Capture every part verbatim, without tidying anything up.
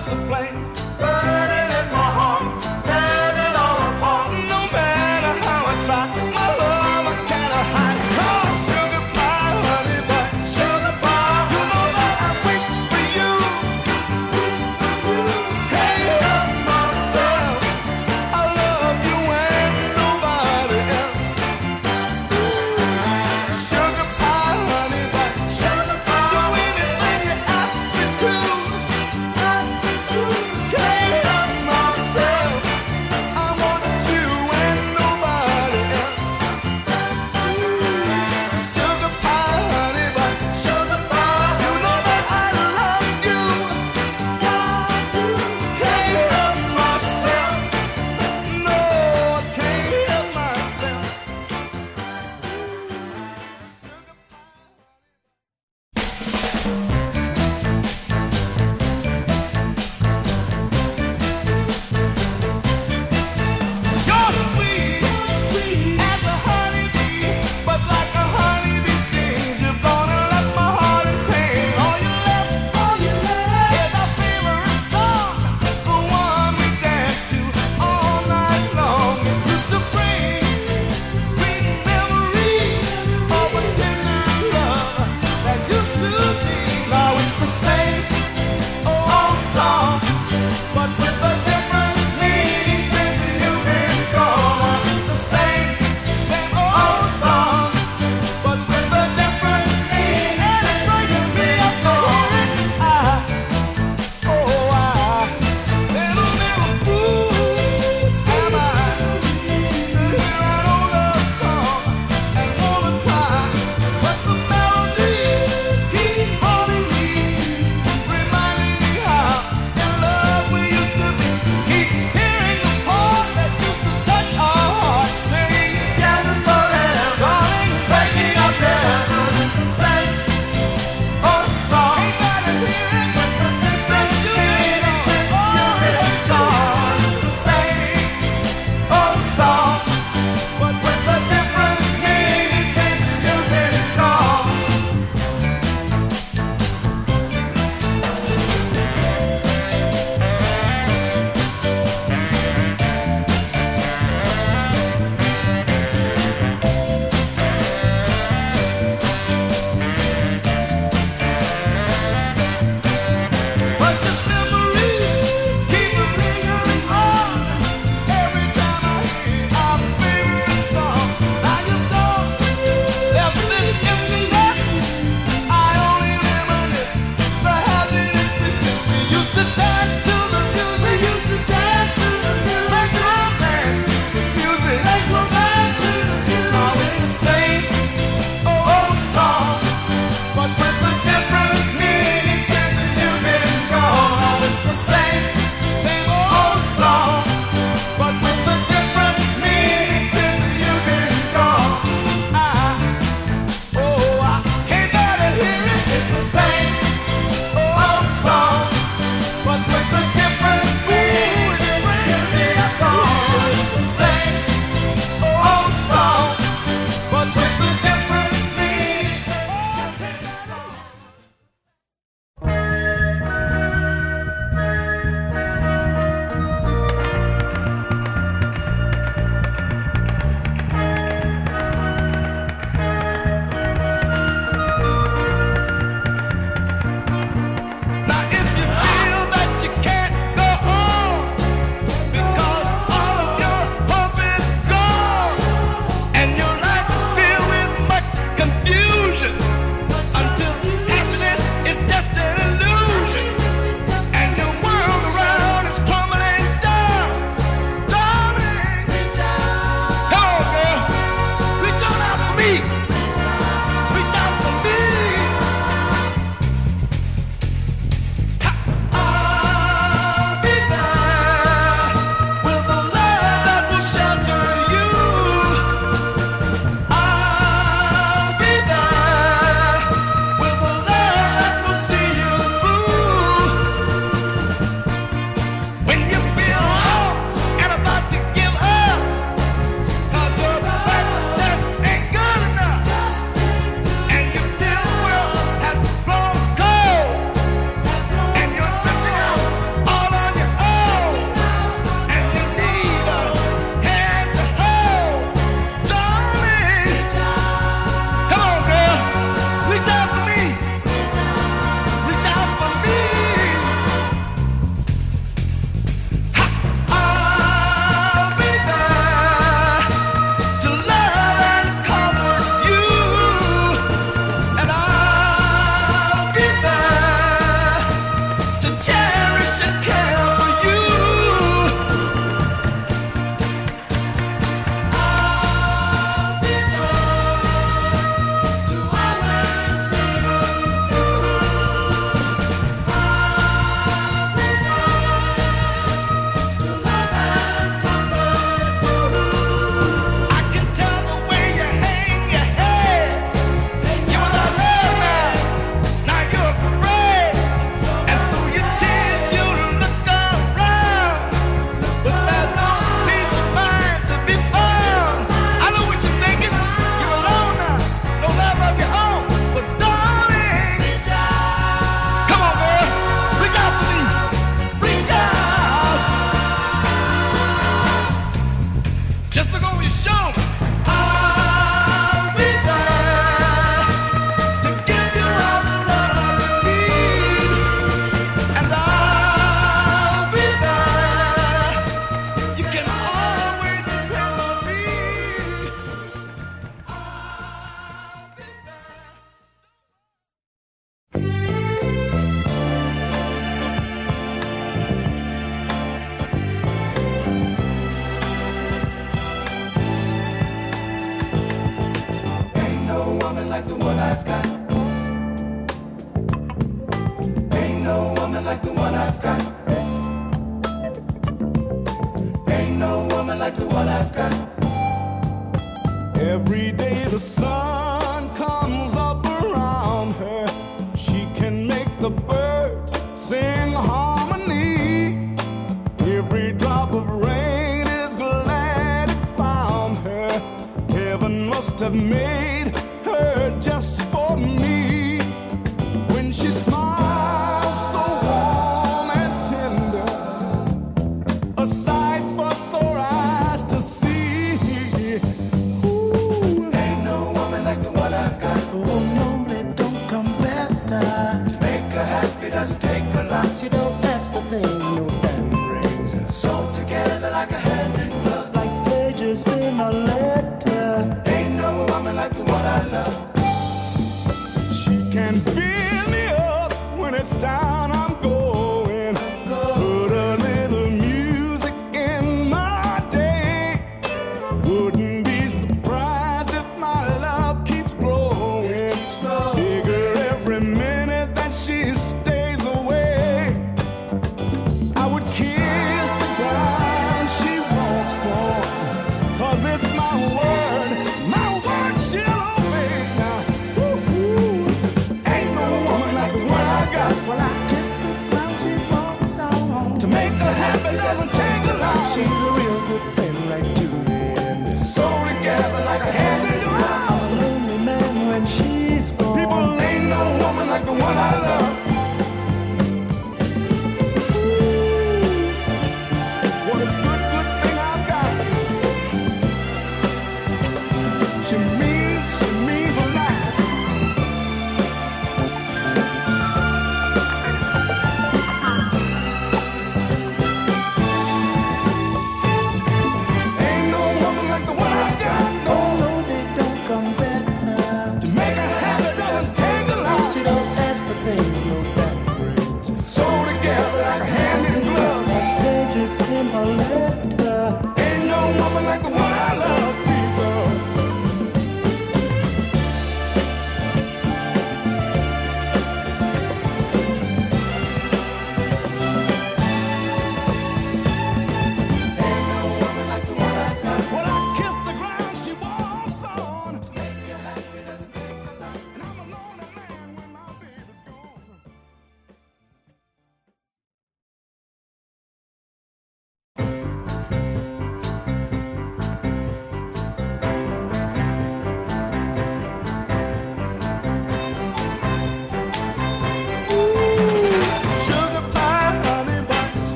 just a flame burning in my heart, tearing it all apart. No matter how I try, my love I cannot hide. Oh, sugar pie, honey pie, sugar pie. You know that I wait for you. Can't help myself, I love you and nobody else. Sugar pie, honey pie, sugar pie. Do anything you ask me to. Ask me to. Can't help like the one I've got. Every day the sun comes up around her. She can make the birds sing harmony. Every drop of rain is glad it found her. Heaven must have made her just for me. When she smiles so warm and tender, a sight for sore eyes to see. Ooh. Ain't no woman like the one I've got. Oh no, they don't come better. To make her happy doesn't take a lot. She don't ask for things, no diamond rings. Sewn together like a hand in glove, like pages in a letter. Ain't no woman like the one I love. She can fill me up when it's down I'm going. Put a little music in my day. Wouldn't be surprised if my love keeps growing. Bigger every minute that she stays away. I would kiss the ground she walks on, 'cause it's my word, my word she'll obey. Now, woo-hoo. Ain't no woman like the one I got. Well, I kiss the ground she walks on. To make her happy doesn't take a lot. She's a real good friend, right to the end. Sew together like a hand in glove. I'm a lonely man when she's gone. People, ain't no woman like the one I love. What a good, good thing I've got. She means, she means a lot. Ain't no woman like the one I got. No, Oh no, they don't come better. to make her happy doesn't take a lot. She don't ask for things, no diamond rings. Sew together like a hand in glove. Like pages in a letter. Ain't no woman like the one I love, people. Ain't no woman like the one I've got. Well, I kiss the ground she walks on. Make her happy doesn't take a lot. And I'm a lonely man when my baby's gone.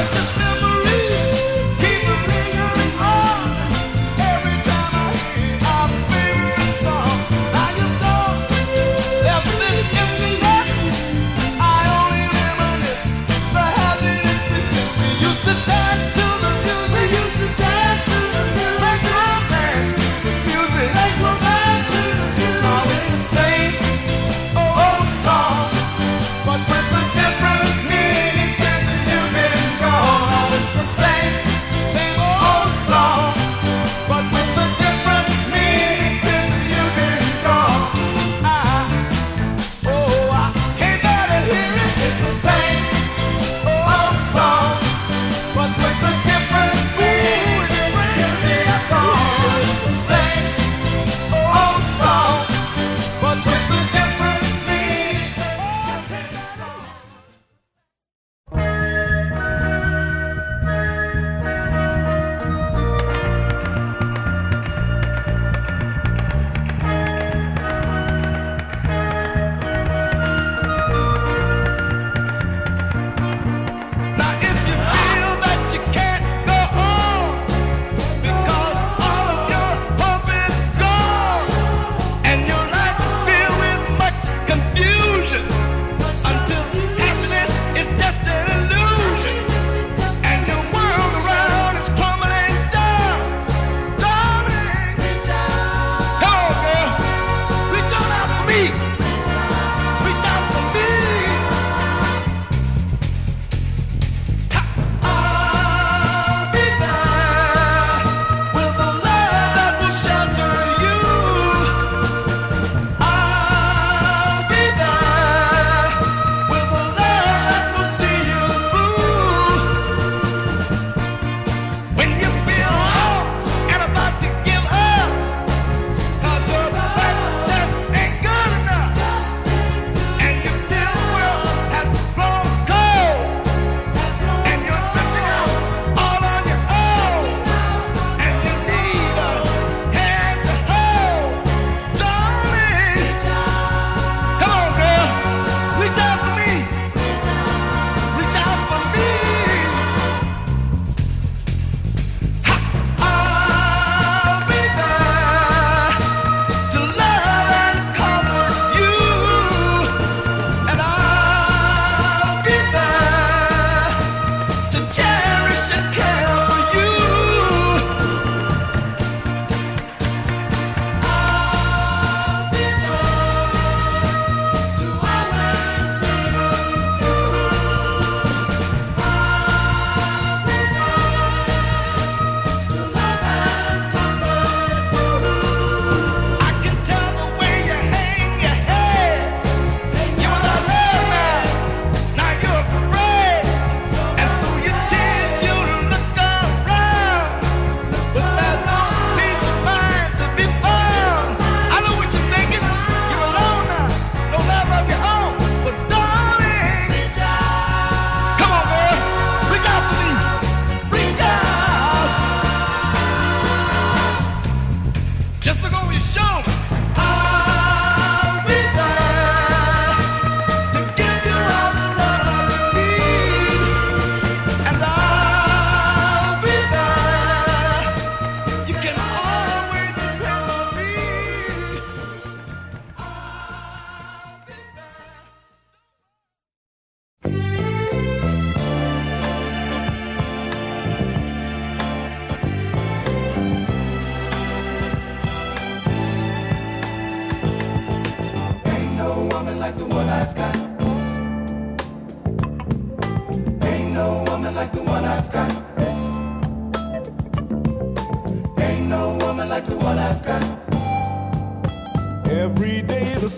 Every day the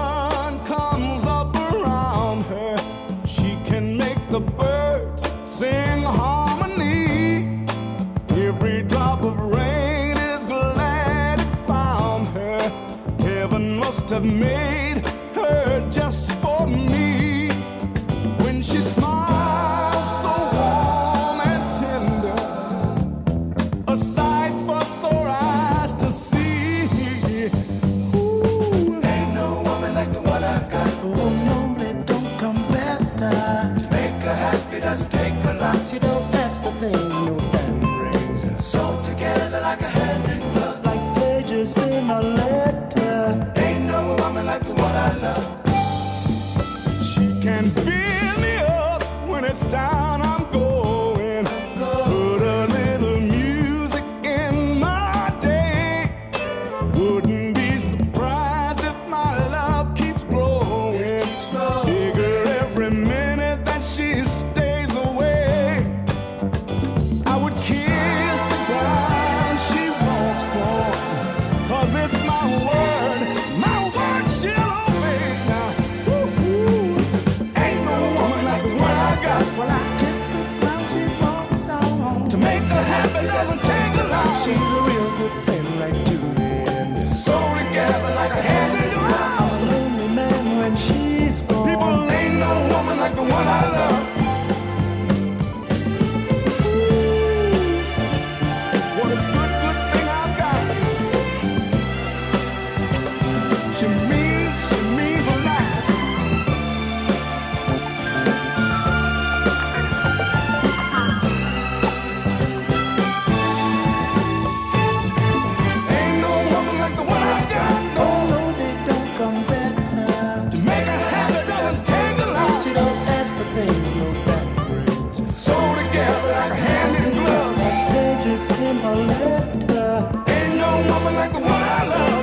sun comes up around her. She can make the birds sing harmony. Every drop of rain is glad it found her. Heaven must have made her just for me. When she smiles so warm and tender, a sight for sore eyes to see. Doesn't take a lot. She don't She's a real good thing right to the end. So together like a hand in glove. I'm a lonely man when she's gone. People, ain't no woman like the one I love. What a good, good thing I've got. She means, she means a lot. Ain't no woman like the one I got. No, Oh no, they don't come better. to make her happy doesn't take a lot. She don't ask for things no back brings. So together like a hand in glove. Pages in her letter. Ain't no woman like the one I love.